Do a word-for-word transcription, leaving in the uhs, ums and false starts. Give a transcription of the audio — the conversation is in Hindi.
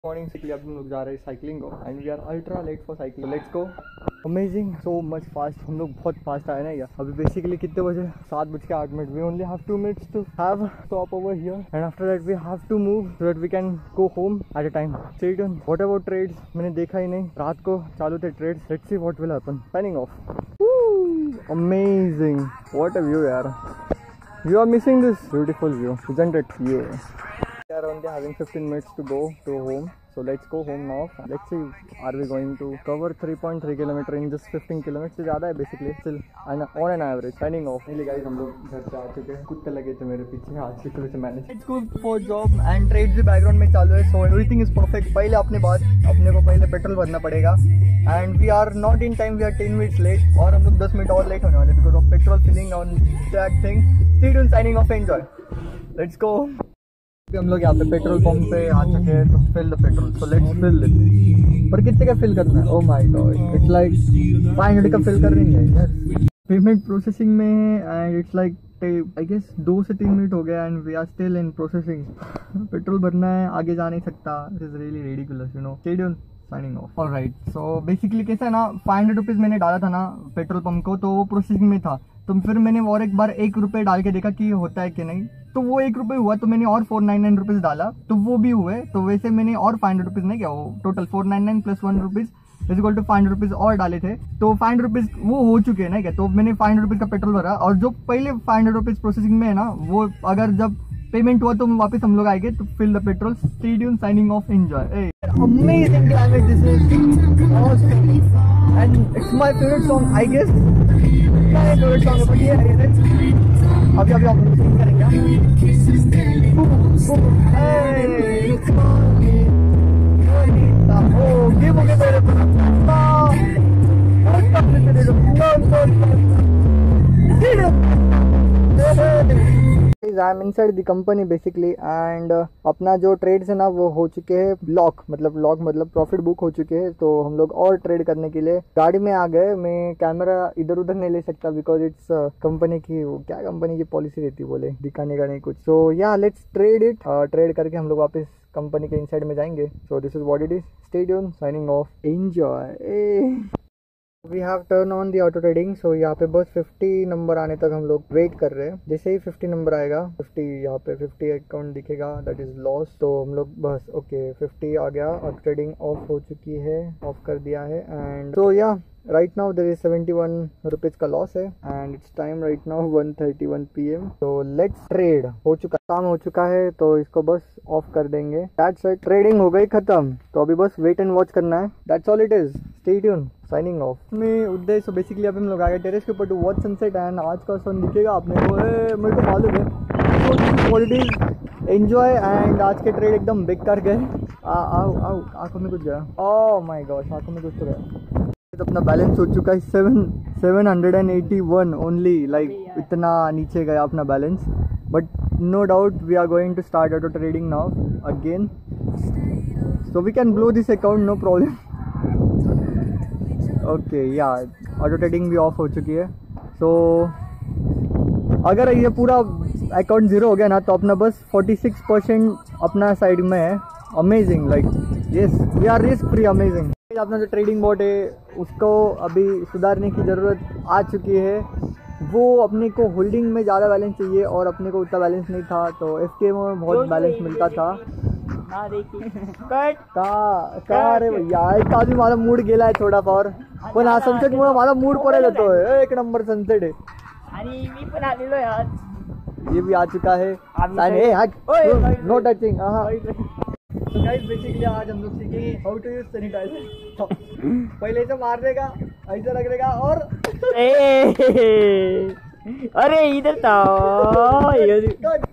मॉर्निंग से अब हम लोग जा रहे हैं साइकिलिंग को and we are ultra late for cycling. Let's go. Amazing, so much fast. हम लोग बहुत फास्ट आए ना यार। अभी बेसिकली कितने बजे? सात बज के आठ minute. We only have two minutes to have stop over here and after that we have to move so that we can go home at a time. Stay tuned. What about trades? मैंने देखा ही नहीं, रात को चालू थे trades. Let's see what will happen. Signing off. Amazing, what a view यार। You are missing this beautiful view, isn't it? Yeah. We are only having fifteen minutes to go to home. So let's go home now. Let's see, are we going to cover three point three kilometer in just fifteen kilometers? से ज़्यादा है basically. Still, on an average. Signing off. नहीं guys, हम लोग घर पे आ चुके हैं। कुत्ते लगे थे मेरे पीछे, आज की तरह से मैंने। Let's go for job and trades भी background में चालू है. So everything is perfect. पहले अपने बात, अपने को पहले पेट्रोल भरना पड़ेगा. And we are not in time. We are ten minutes late. और हम लोग ten मिनट और लेट होने वाले because of petrol filling on that thing. Stay tuned. Signing off. Enjoy. Let's go. हम लोग यहाँ पे पेट्रोल पंप पे आ चुके हैं तो fill the petrol. So let's fill it. पर कितने का फिल करना है? Oh my god, it's like five hundred का फिल कर रही है यार। पेमेंट प्रोसेसिंग में है and it's like I guess दो से तीन मिनट हो गया and we are still in processing. Petrol भरना है, आगे जा नहीं सकता। This is really ridiculous, you know. Stay tuned. Signing off. Alright, so basically कैसा है ना, फाइव हंड्रेड रुपीज मैंने डाला था ना पेट्रोल पंप को, तो वो प्रोसेसिंग में था। तो फिर मैंने और एक बार एक रुपये डाल के देखा कि होता है कि नहीं, तो वो एक रुपये हुआ। तो मैंने और फोर नाइन नाइन रुपीज डाला तो वो भी हुए। तो वैसे मैंने और फाइव हंड्रेड रुपीज नहीं क्या, वो total four nine nine plus one rupees is equal to five hundred rupees और डाले थे। तो फाइव हंड्रेड रुपीज वो हो चुके हैं ना क्या। तो मैंने फाइव हंड्रेड रुपीज का पेट्रोल भरा और जो पहले फाइव हंड्रेड रुपीज प्रोसेसिंग में है ना, वो अगर जब पेमेंट हुआ तो वापस हम लोग आएंगे तो fill the petrol. Stay tuned. Signing off. Enjoy. Amazing climate this is awesome and it's my favorite song I guess. मेरा फेवरेट सॉन्ग है बट ये अभी अभी हम लोग सिंग करेंगे। ओ गिव ओके मेरे I am inside the company basically and अपना जो ट्रेड्स है ना वो हो चुके हैं लॉक, मतलब लॉक मतलब प्रॉफिट बुक हो चुके हैं। तो हम लोग और ट्रेड करने के लिए गाड़ी में आ गए। मैं कैमरा इधर उधर नहीं ले सकता बिकॉज इट्स कंपनी की, वो क्या कंपनी की पॉलिसी रहती है बोले दिखाने का नहीं कुछ। सो या लेट्स ट्रेड इट। ट्रेड करके हम लोग वापस कंपनी के इनसाइड में जाएंगे। So this is what it is. Stay tuned. Signing off. Enjoy. We have turn on the auto trading. So यहाँ पे बस फिफ्टी नंबर आने तक हम लोग वेट कर रहे हैं। जैसे ही फिफ्टी नंबर आएगा, फिफ्टी यहाँ पे फिफ्टी अकाउंट दिखेगा, दैट इज लॉस। तो हम लोग बस ओके फिफ्टी आ गया। ऑटो ट्रेडिंग ऑफ हो चुकी है, ऑफ कर दिया है। And so yeah right now there is seventy one rupees का लॉस है and it's time right now one thirty one P M. तो लेट्स ट्रेड। हो चुका काम हो चुका है तो इसको बस ऑफ कर देंगे। That's it. ट्रेडिंग हो गई खत्म। तो अभी बस वेट एंड वॉच करना है। That's all it is. Stay tuned. Signing off. मैं उद्देश्य सो बेसिकली अभी हम लोग आ गए टेरेस के ऊपर टू वॉच सनसेट एंड आज का सन दिखेगा आपने को, मेरे को मालूम है। क्वालिटीज एंजॉय एंड आज के ट्रेड एकदम बेकार गए। आओ आओ आंखों में कुछ गया। ओह माय गॉड, आंखों में कुछ तो गया। अपना बैलेंस हो चुका है seven seven hundred and eighty one only. Like इतना नीचे गया अपना बैलेंस। But no doubt we are going to start auto trading now again. So we can blow this account, no problem. Okay yeah auto trading भी ऑफ हो चुकी है। सो so, अगर ये पूरा अकाउंट ज़ीरो हो गया ना तो अपना बस फोर्टी सिक्स परसेंट अपना साइड में है। Amazing, like yes we are risk free. Amazing. अपना जो ट्रेडिंग बोर्ड है उसको अभी सुधारने की ज़रूरत आ चुकी है। वो अपने को होल्डिंग में ज़्यादा बैलेंस चाहिए और अपने को उतना बैलेंस नहीं था। तो एफ के में बहुत बैलेंस मिलता था। का रे भैया एक आदमी माझा मूड गेला आहे थोडाफार, पण हा सनसेट मुळे माझा मूड परत येतोय। एक नंबर सनसेट आहे आणि मी पण आलेलो आहे आज। ये भी आ चुका है। No touching. तो गाइस बेसिकली आज हम लोग सीखेंगे हाउ टू यूज सैनिटाइजर। पहले से मार देगा, ऐसा लग देगा और ए अरे इधर था।